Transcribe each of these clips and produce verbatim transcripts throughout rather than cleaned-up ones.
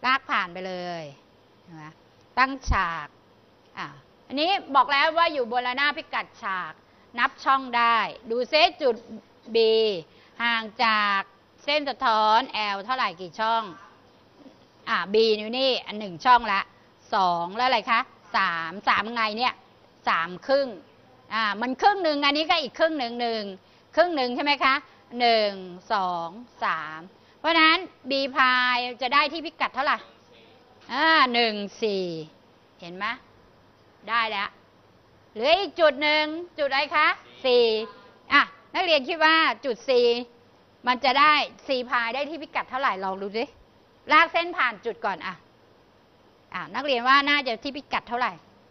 ากผ่านไปเลยนะตั้งฉากอ่ะอันนี้บอกแล้วว่าอยู่บนระนาบพิกัดฉากนับช่องได้ดูเซตจุด B ห่างจากเส้นสะท้อน L เท่าไหร่กี่ช่องอ่ะ B อยู่นี่อันหนึ่งช่องละสองแล้วอะไรคะสามสามไงเนี่ยสามครึ่งอ่ามันครึ่งหนึ่งอันนี้ก็อีกครึ่งหนึ่งหนึ่งครึ่งหนึ่งใช่ไหมคะหนึ่งสองสามเพราะนั้น B พายจะได้ที่พิกัดเท่าไหร่อ่าหนึ่งสี่เห็นไหมได้แล้วเหลืออีกจุดหนึ่งจุดอะไรคะสี่อ่ะนักเรียนคิดว่าจุด C มันจะได้ C พายได้ที่พิกัดเท่าไหร่ลองดูสิลากเส้นผ่านจุดก่อนอ่ะอ่ะนักเรียนว่าน่าจะที่พิกัดเท่าไหร่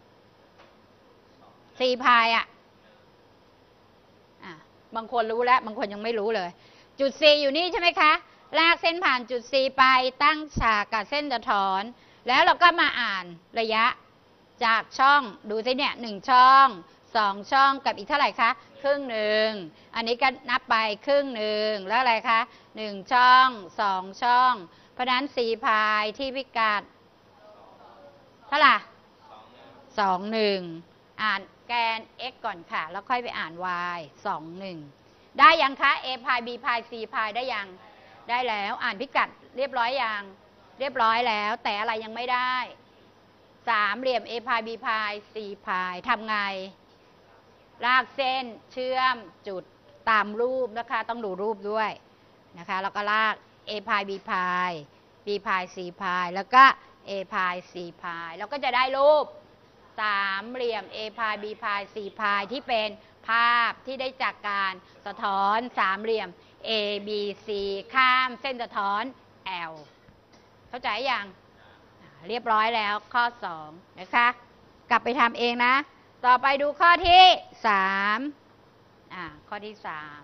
C พายอ่ะอ่ะบางคนรู้แล้วบางคนยังไม่รู้เลยจุด C อยู่นี่ใช่ไหมคะลากเส้นผ่านจุด C ไปตั้งฉากกับเส้นสะท้อนแล้วเราก็มาอ่านระยะจากช่องดูสิเนี่ยหนึ่งช่องสองช่องกับอีกเท่าไหร่คะครึ่งหนึ่งอันนี้ก็นับไปครึ่งหนึ่งแล้วอะไรคะหนึ่งช่องสองช่องเพราะนั้น C พายที่พิกัดเท่าไหร่สองหนึ่งอ่านแกน x ก่อนค่ะแล้วค่อยไปอ่าน y สองหนึ่งได้ยังคะ a พาย b พาย c พายได้ยังได้แล้วอ่านพิกัดเรียบร้อยยังเรียบร้อยแล้วแต่อะไรยังไม่ได้สามเหลี่ยม a พาย b พาย c พายทำไงลากเส้นเชื่อมจุดตามรูปนะคะต้องดูรูปด้วยนะคะแล้วก็ลาก a พาย b พาย b พาย c พายแล้วก็ a พาย c พายแล้วก็จะได้รูปสามเหลี่ยม a พาย b พาย c พายที่เป็นภาพที่ได้จากการสะท้อนสามเหลี่ยม a b c ข้ามเส้นสะท้อน l เข้าใจยังเรียบร้อยแล้วข้อสองนะคะกลับไปทำเองนะต่อไปดูข้อที่สามอ่าข้อที่สาม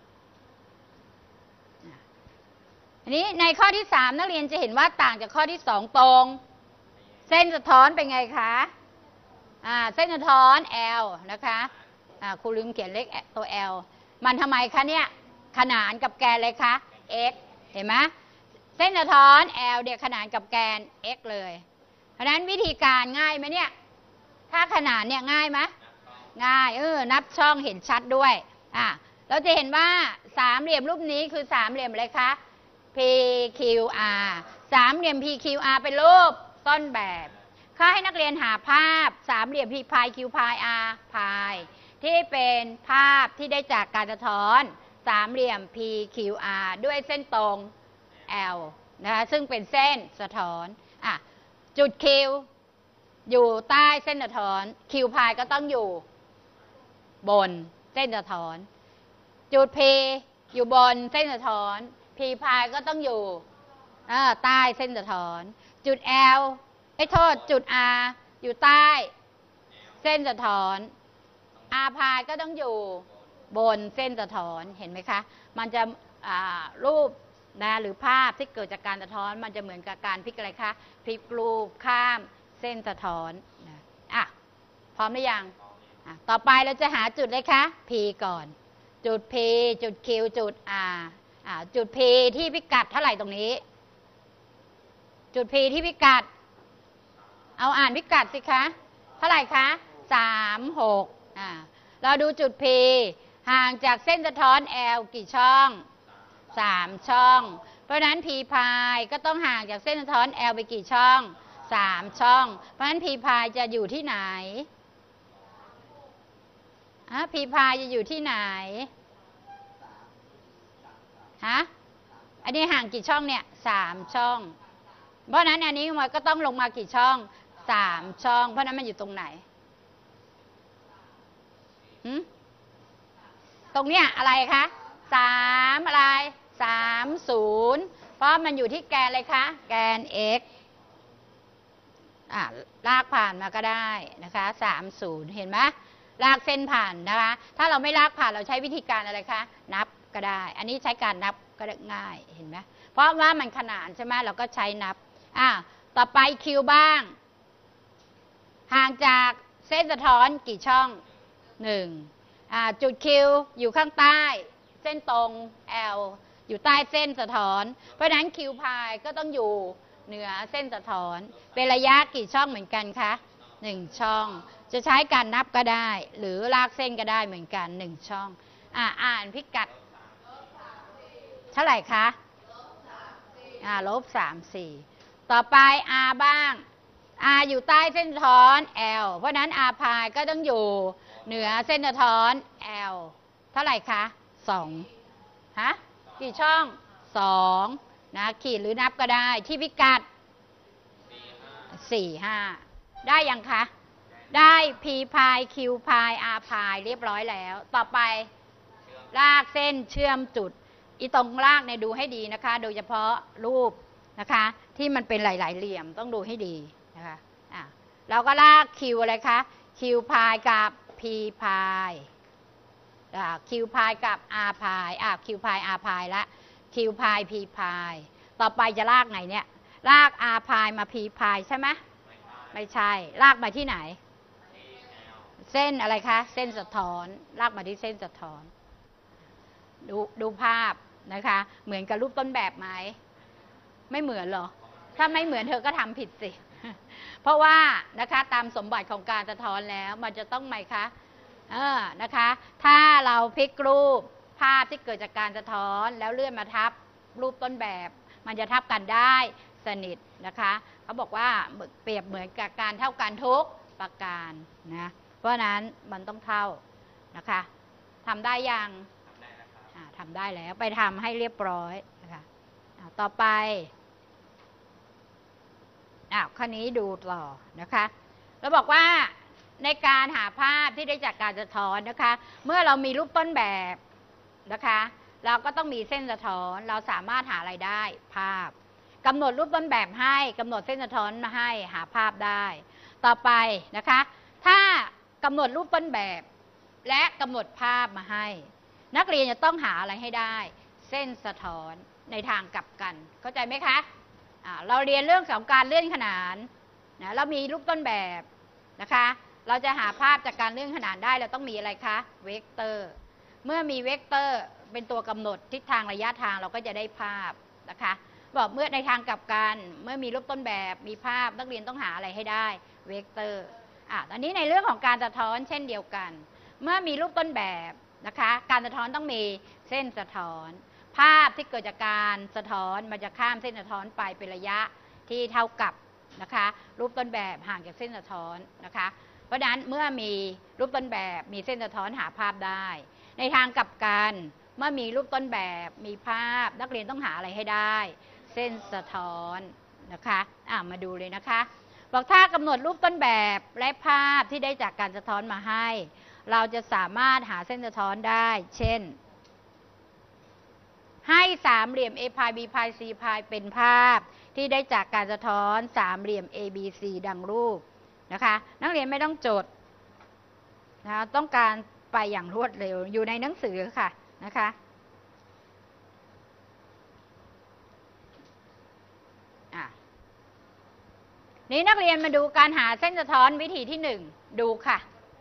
อันนี้ในข้อที่สามนักเรียนจะเห็นว่าต่างจากข้อที่สองตรงเส้นสะท้อนเป็นไงคะอ่าเส้นสะท้อน L นะคะอ่าครูลืมเขียนเลขตัว L มันทำไมคะเนี่ยขนานกับแกนเลยคะ x เห็นไหมเส้นสะท้อน L เดียขนานกับแกน x เลยเพราะนั้นวิธีการง่ายไหมเนี่ยถ้าขนานเนี่ยง่ายไหมง่ายเออนับช่องเห็นชัดด้วยอ่ะเราจะเห็นว่าสามเหลี่ยมรูปนี้คือสามเหลี่ยมอะไรคะ พี คิว อาร์ สามเหลี่ยม พี คิว อาร์ เป็นรูปต้นแบบเขาให้นักเรียนหาภาพสามเหลี่ยม P พาย Q พาย R พายที่เป็นภาพที่ได้จากการสะท้อนสามเหลี่ยม P คิว อาร์ ด้วยเส้นตรง L นะคะซึ่งเป็นเส้นสะท้อนอ่ะจุด Q อยู่ใต้เส้นสะท้อน Q พายก็ต้องอยู่บนเส้นสะท้อนจุด P อยู่บนเส้นสะท้อน P พายก็ต้องอยู่ใต้เส้นสะท้อนจุด L ไอ้โทษจุด R อยู่ใต้เส้นสะท้อน R พายก็ต้องอยู่บนเส้นสะท้อนเห็นไหมคะมันจะรูปนะหรือภาพที่เกิดจากการสะท้อนมันจะเหมือนกับการพลิกอะไรคะพลิกรูปข้ามเส้นสะท้อนอ่ะพร้อมหรือยังอ่ะต่อไปเราจะหาจุดเลยคะ P ก่อนจุด P จุด Q จุด R อ่ะจุด P ที่พิกัดเท่าไหร่ตรงนี้จุด P ที่พิกัดเอาอ่านพิกัดสิคะเท่าไหร่คะสามหกอ่าเราดูจุด P ห่างจากเส้นสะท้อน L กี่ช่องสามช่องเพราะฉะนั้น P พายก็ต้องห่างจากเส้นสะท้อน L ไปกี่ช่องสามช่องเพราะฉะนั้น P พายจะอยู่ที่ไหนอ่ะ P พายจะอยู่ที่ไหนฮะอันนี้ห่างกี่ช่องเนี่ยสามช่องเพราะนั้นอันนี้มันก็ต้องลงมากี่ช่องสามช่องเพราะนั้นมันอยู่ตรงไหนหืมตรงเนี้ยอะไรคะสามอะไรสามศูนย์เพราะมันอยู่ที่แกนอะไรคะแกน x อ่ะลากผ่านมาก็ได้นะคะสามศูนย์เห็นไหมลากเส้นผ่านนะคะถ้าเราไม่ลากผ่านเราใช้วิธีการอะไรคะนับก็ได้อันนี้ใช้การนับก็ได้ง่ายเห็นไหมเพราะว่ามันขนานใช่ไหมเราก็ใช้นับอ่ะต่อไป Q บ้างห่างจากเส้นสะท้อนกี่ช่องหนึ่งอ่าจุด Q อยู่ข้างใต้เส้นตรง L อยู่ใต้เส้นสะท้อนเพราะฉะนั้น Q พายก็ต้องอยู่เหนือเส้นสะท้อนเป็นระยะกี่ช่องเหมือนกันคะหนึ่งช่องจะใช้การนับก็ได้ หรือลากเส้นก็ได้เหมือนกันหนึ่งช่องอ่าอ่านพิกัดเท่าไหร่คะอ่าลบสามสี่ต่อไป R บ้าง R อยู่ใต้เส้นสะท้อน L เพราะนั้น R พายก็ต้องอยู่เหนือเส้นสะท้อน L เท่าไหร่คะสองฮะกี่ช่องสองนะขีดหรือนับก็ได้ที่พิกัดสี่ห้าได้ยังคะได้ P พาย Q พาย R พายเรียบร้อยแล้วต่อไปลากเส้นเชื่อมจุดอีตรงลากเนี่ยดูให้ดีนะคะโดยเฉพาะรูปนะคะที่มันเป็นหลายๆเหลี่ยมต้องดูให้ดีนะคะอ่ะเราก็ลาก Q อะไรคะ Q พายกับ P พายอ่า Q พายกับ R พายอ่ะ Q พาย R พายละ Q พาย P พายต่อไปจะลากไหนเนี่ยลาก R พายมา P พายใช่ไหมไม่ใช่ลากมาที่ไหนเส้นอะไรคะเส้นสะท้อนลากมาที่เส้นสะท้อนดูดูภาพนะคะเหมือนกับรูปต้นแบบไหมไม่เหมือนหรอถ้าไม่เหมือนเธอก็ทำผิดสิเพราะว่านะคะตามสมบัติของการสะท้อนแล้วมันจะต้องไหมคะเออนะคะถ้าเราพลิกรูปภาพที่เกิดจากการสะท้อนแล้วเลื่อนมาทับรูปต้นแบบมันจะทับกันได้สนิทนะคะเขาบอกว่าเปรียบเหมือนกับการเท่ากันทุกประการนะเพราะนั้นมันต้องเท่านะคะทำได้ยังทำได้แล้วไปทำให้เรียบร้อยนะคะต่อไปอ้าวข้อนี้ดูต่อนะคะเราบอกว่าในการหาภาพที่ได้จากการสะท้อนนะคะเมื่อเรามีรูปต้นแบบนะคะเราก็ต้องมีเส้นสะท้อนเราสามารถหาอะไรได้ภาพกำหนดรูปต้นแบบให้กำหนดเส้นสะท้อนมาให้หาภาพได้ต่อไปนะคะถ้ากำหนดรูปต้นแบบและกำหนดภาพมาให้นักเรียนจะต้องหาอะไรให้ได้เส้นสะท้อนในทางกลับกันเข้าใจไหมคะะเราเรียนเรื่องของการเลื่อนขนานนะเรามีรูปต้นแบบนะคะเราจะหาภาพจากการเลื่อนขนานได้เราต้องมีอะไรคะเวกเตอร์เมื่อมีเวกเตอร์เป็นตัวกำหนดทิศทางระยะทางเราก็จะได้ภาพนะคะบอกเมื่อในทางกลับกันเมื่อมีรูปต้นแบบมีภาพนักเรียนต้องหาอะไรให้ได้เวกเตอร์อ่ะตอนนี้ในเรื่องของการสะท้อนเช่นเดียวกันเมื่อมีรูปต้นแบบนะคะการสะท้อนต้องมีเส้นสะท้อนภาพที่เกิดจากการสะท้อนมันจะข้ามเส้นสะท้อนไปเป็นระยะที่เท่ากับนะคะรูปต้นแบบห่างจากเส้นสะท้อนนะคะเพราะฉะนั้นเมื่อมีรูปต้นแบบมีเส้นสะท้อนหาภาพได้ในทางกลับกันเมื่อมีรูปต้นแบบมีภาพนักเรียนต้องหาอะไรให้ได้เส้นสะท้อนนะคะอ่ามาดูเลยนะคะบอกถ้ากำหนดรูปต้นแบบและภาพที่ได้จากการสะท้อนมาให้เราจะสามารถหาเส้นสะท้อนได้เช่นให้สามเหลี่ยม A พาย B พาย C พายเป็นภาพที่ได้จากการสะท้อนสามเหลี่ยม A B C ดังรูปนะคะนักเรียนไม่ต้องจดนะต้องการไปอย่างรวดเร็วอยู่ในหนังสือค่ะนะคะอ่ะนี้นักเรียนมาดูการหาเส้นสะท้อนวิธีที่หนึ่งดูค่ะ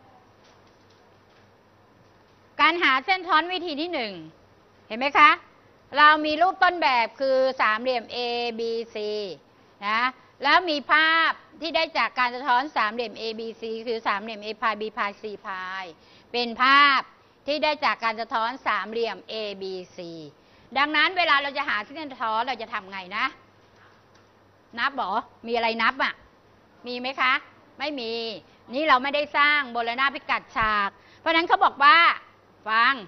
การหาเส้นสะท้อนวิธีที่หนึ่งเห็นไหมคะเรามีรูปต้นแบบคือสามเหลี่ยม A B C นะแล้วมีภาพที่ได้จากการสะท้อนสามเหลี่ยม A B C คือสามเหลี่ยม A พาย B พาย C พายเป็นภาพที่ได้จากการสะท้อนสามเหลี่ยม A B C ดังนั้นเวลาเราจะหาเส้นสะท้อนเราจะทำไงนะนับหรอมีอะไรนับอ่ะมีไหมคะไม่มีนี่เราไม่ได้สร้างบรณาพิกัดฉากเพราะนั้นเขาบอกว่าฟัง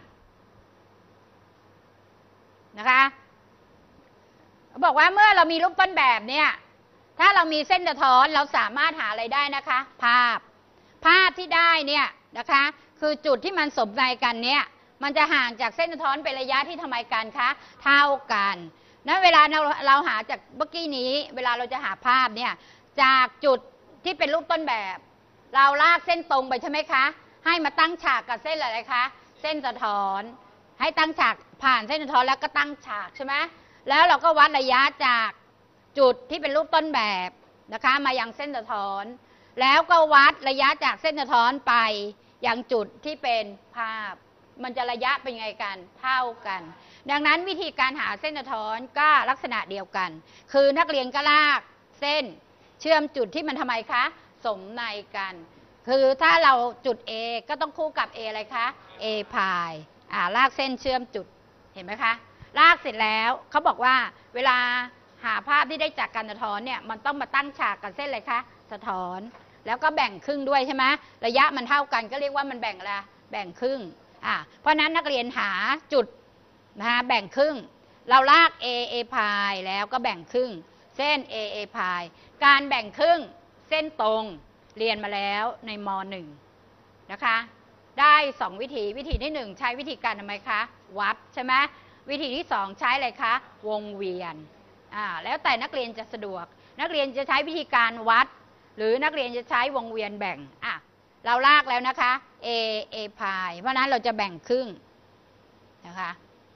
นะคะบอกว่าเมื่อเรามีรูปต้นแบบเนี่ยถ้าเรามีเส้นสะท้อนเราสามารถหาอะไรได้นะคะภาพภาพที่ได้เนี่ยนะคะคือจุดที่มันสมใจกันเนี่ยมันจะห่างจากเส้นสะท้อนเป็นระยะที่ทำไมกันคะเท่ากันนะเวลาเราเราหาจากเมื่อกี้นี้เวลาเราจะหาภาพเนี่ยจากจุดที่เป็นรูปต้นแบบเราลากเส้นตรงไปใช่ไหมคะให้มาตั้งฉากกับเส้นอะไรคะเส้นสะท้อนให้ตั้งฉากผ่านเส้นสะท้อนแล้วก็ตั้งฉากใช่ไหมแล้วเราก็วัดระยะจากจุดที่เป็นรูปต้นแบบนะคะมายังเส้นสะท้อนแล้วก็วัดระยะจากเส้นสะท้อนไปยังจุดที่เป็นภาพมันจะระยะเป็นไงกันเท่ากันดังนั้นวิธีการหาเส้นสะท้อนก็ลักษณะเดียวกันคือนักเรียนก็ลากเส้นเชื่อมจุดที่มันทำไมคะสมในกันคือถ้าเราจุด A ก็ต้องคู่กับ A อะไรคะ A พายอ่าลากเส้นเชื่อมจุดเห็นไหมคะลากเสร็จแล้วเขาบอกว่าเวลาหาภาพที่ได้จากการสะท้อนเนี่ยมันต้องมาตั้งฉากกับเส้นอะไรคะสะท้อนแล้วก็แบ่งครึ่งด้วยใช่ไหมระยะมันเท่ากันก็เรียกว่ามันแบ่งอะไรแบ่งครึ่งอ่าเพราะนั้นนักเรียนหาจุดนะคะแบ่งครึ่งเราลาก A A พายแล้วก็แบ่งครึ่งเส้น A A พายการแบ่งครึ่งเส้นตรงเรียนมาแล้วในม หนึ่งนะคะได้สองวิธีวิธีที่หนึ่งใช้วิธีการทำไมคะวัดใช่ไหมวิธีที่สองใช้อะไรคะวงเวียนอ่าแล้วแต่นักเรียนจะสะดวกนักเรียนจะใช้วิธีการวัดหรือนักเรียนจะใช้วงเวียนแบ่งอ่ะเราลากแล้วนะคะ A A พายเพราะนั้นเราจะแบ่งครึ่งนะคะ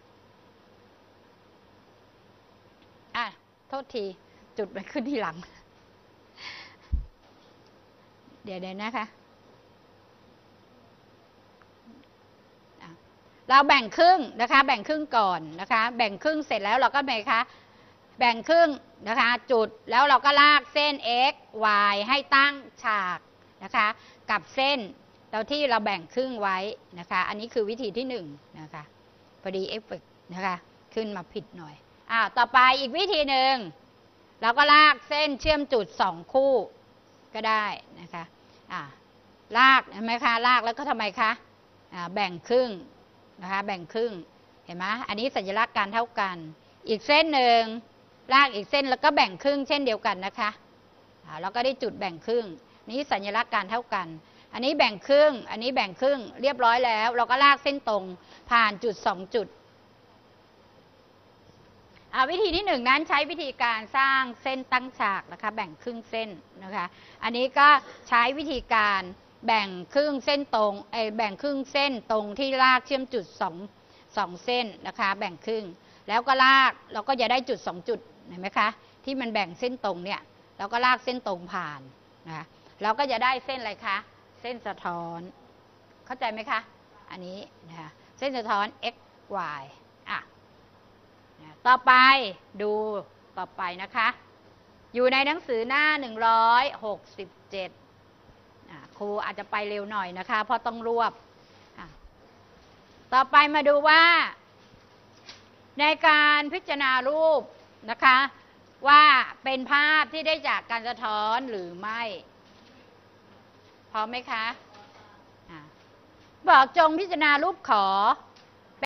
อ่ะโทษทีจุดไปขึ้นทีหลังเดี๋ยวเดี๋ยวนะคะเราแบ่งครึ่งนะคะแบ่งครึ่งก่อนนะคะแบ่งครึ่งเสร็จแล้วเราก็ไงคะแบ่งครึ่งนะคะจุดแล้วเราก็ลากเส้น x y ให้ตั้งฉากนะคะกับเส้นเราที่เราแบ่งครึ่งไว้นะคะอันนี้คือวิธีที่หนึ่งนะคะพอดีเอฟเฟกต์นะคะขึ้นมาผิดหน่อยอ้าวต่อไปอีกวิธีหนึ่งเราก็ลากเส้นเชื่อมจุดสองคู่ก็ได้นะคะอ่าลากเห็นไหมคะลากแล้วก็ทำไมคะอ่าแบ่งครึ่งนะคะแบ่งครึ่งเห็นไหมอันนี้สัญลักษณ์การเท่ากันอีกเส้นหนึ่งลากอีกเส้นแล้วก็แบ่งครึ่งเช่นเดียวกันนะคะอ่าเราก็ได้จุดแบ่งครึ่งนี้สัญลักษณ์การเท่ากันอันนี้แบ่งครึ่งอันนี้แบ่งครึ่งเรียบร้อยแล้วเราก็ลากเส้นตรงผ่านจุดสองจุดวิธีที่หนึ่งนั้นใช้วิธีการสร้างเส้นตั้งฉากนะคะแบ่งครึ่งเส้นนะคะอันนี้ก็ใช้วิธีการแบ่งครึ่งเส้นตรงไอแบ่งครึ่งเส้นตรงที่ลากเชื่อมจุดสองสองเส้นนะคะแบ่งครึ่งแล้วก็ลากเราก็จะได้จุดสองจุดเห็นไหมคะที่มันแบ่งเส้นตรงเนี่ยเราก็ลากเส้นตรงผ่านนะคะเราก็จะได้เส้นอะไรคะเส้นสะท้อนเข้าใจไหมคะอันนี้นะคะเส้นสะท้อน x y อ่ะต่อไปดูต่อไปนะคะอยู่ในหนังสือหน้าหนึ่งร้อยหกสิบเจ็ดครูอาจจะไปเร็วหน่อยนะคะเพราะต้องรวบต่อไปมาดูว่าในการพิจารณารูปนะคะว่าเป็นภาพที่ได้จากการสะท้อนหรือไม่พร้อมไหมคะบอกจงพิจารณารูปขอ